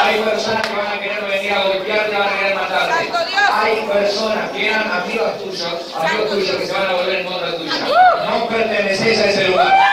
Hay personas que van a querer venir a golpearte, van a querer matarte. Hay personas que eran amigos tuyos que se van a volver en contra tuya. No perteneces a ese lugar.